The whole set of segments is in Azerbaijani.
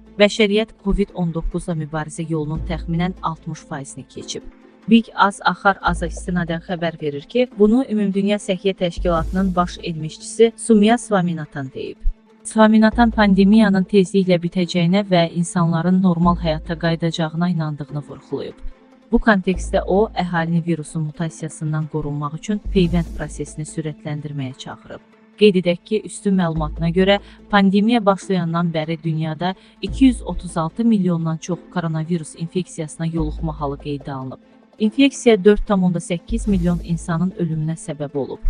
Bəşəriyyət COVID-19-la mübarizə yolunun təxminən 60%-ni keçib. Big Az Axar Aza istinadən xəbər verir ki, bunu Ümumdünya Səhiyyə Təşkilatının baş elmişçisi Sumya Swaminathan deyib. Swaminathan pandemiyanın tezliklə bitəcəyinə və insanların normal həyata qayıdacağına inandığını vurğulayıb. Bu kontekstdə o, əhalini virusun mutasiyasından qorunmaq üçün peyvənd prosesini sürətləndirməyə çağırıb. Qeyd edək ki, üstün məlumatına görə pandemiya başlayandan bəri dünyada 236 milyondan çox koronavirus infeksiyasına yoluxma halı qeydə alınıb. İnfeksiya 4,8 milyon insanın ölümünə səbəb olub.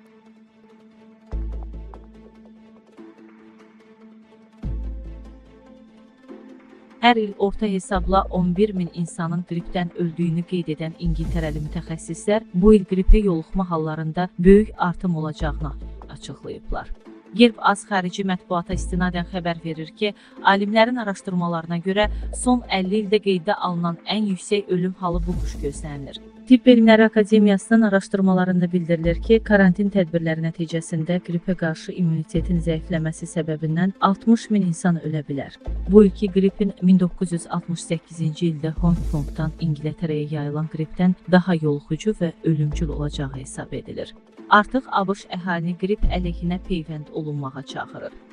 Hər il orta hesabla 11 min insanın qripdən öldüyünü qeyd edən İngiltərəli mütəxəssislər bu il qripə yoluxma hallarında böyük artım olacağını açıqlayıblar. Gerb Az xarici mətbuata istinadən xəbər verir ki, alimlərin araşdırmalarına görə son 50 ildə qeydə alınan ən yüksək ölüm halı bu qış gözlənilir. Tibb Elmləri Akademiyasının araşdırmalarında bildirilir ki, karantin tədbirləri nəticəsində qripə qarşı immunitetin zəifləməsi səbəbindən 60 min insan ölə bilər. Bu ilki qripin 1968-ci ildə Hong Kongdan İngiltərəyə yayılan qripdən daha yoluxucu və ölümcül olacağı hesab edilir. Artıq ABŞ əhalini qrip əleyhinə peyvənd olunmağa çağırır.